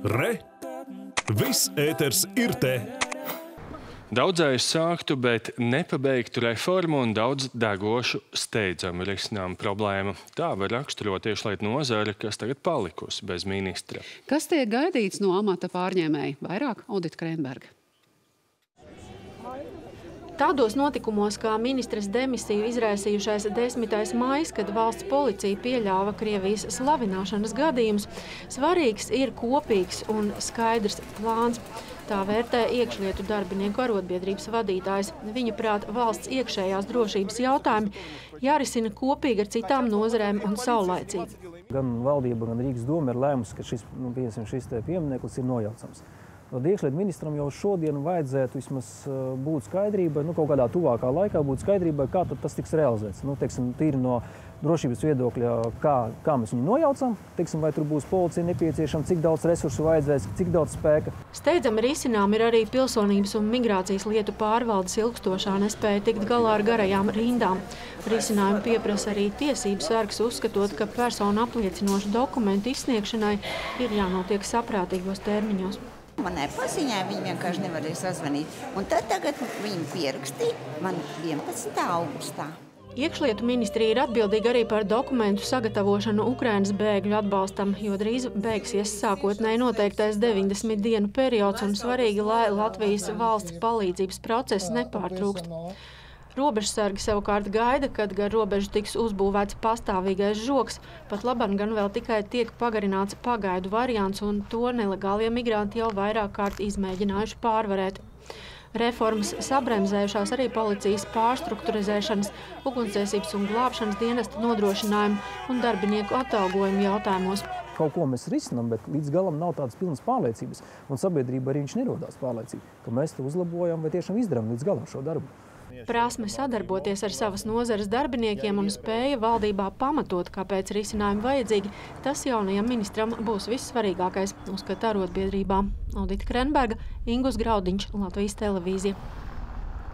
Re! Viss ēters ir te! Daudzējs sāktu, bet nepabeigtu reformu un daudz degošu steidzamu risinājumu problēmu. Tā var raksturot tieslietu nozare, kas tagad palikusi bez ministra. Kas tiek gaidīts no amata pārņēmēja? Vairāk Audita Krenberga. Tādos notikumos, kā ministres demisiju izraisījušais 10. maijs, kad valsts policija pieļāva Krievijas slavināšanas gadījumus, svarīgs ir kopīgs un skaidrs plāns. Tā vērtē iekšlietu darbinieku arotbiedrības vadītājs. Viņa prāt, valsts iekšējās drošības jautājumi jārisina kopīgi ar citām nozarēm un saulaicīgi. Gan valdība, gan Rīgas doma ir lēmusi, ka šis piemineklis ir nojaucams. Iekšlietu ministram jau šodien vajadzētu vismaz būt skaidrībai, kaut kādā tuvākā laikā būt skaidrībai, kā tad tas tiks realizēts. Tīri no drošības viedokļa, kā mēs viņu nojaucam, vai tur būs policija nepieciešama, cik daudz resursu vajadzēs, cik daudz spēka. Steidzami risinām ir arī pilsonības un migrācijas lietu pārvaldes ilgstošā nespēja tikt galā ar garajām rindām. Risinājumu pieprasa arī tiesības sargs, uzskatot, ka personu apliecinošu dokumentu izsniegšanai ir jānotiek saprātīgos termiņos. Manai paziņai viņi vienkārši nevarēja sazvanīt. Un tad tagad viņi pierakstīja man 11. augustā. Iekšlietu ministrija ir atbildīga arī par dokumentu sagatavošanu Ukrainas bēgļu atbalstam, jo drīz beigsies sākotnēji noteiktais 90 dienu periods un svarīgi, lai Latvijas valsts palīdzības process nepārtrūkst. Robežsargi savukārt gaida, kad gar robežu tiks uzbūvēts pastāvīgais žoks, pat labam gan vēl tikai tiek pagarināts pagaidu variants, un to nelegālie migranti jau vairāk kārt izmēģinājuši pārvarēt. Reformas sabremzējušās arī policijas pārstrukturizēšanas, ugunsdzēsības un glābšanas dienesta nodrošinājumu un darbinieku atalgojumu jautājumos. Kaut ko mēs risinām, bet līdz galam nav tādas pilnas pārliecības, un sabiedrība arī viņš nerodās pārliecība, ka mēs to uzlabojam vai tiešām izdarām līdz galam šo darbu. Prasme sadarboties ar savas nozares darbiniekiem un spēja valdībā pamatot, kāpēc risinājumi vajadzīgi, tas jaunajam ministram būs vissvarīgākais, uzskata arotbiedrībā. Audita Krenberga, Ingus Graudiņš, Latvijas televīzija.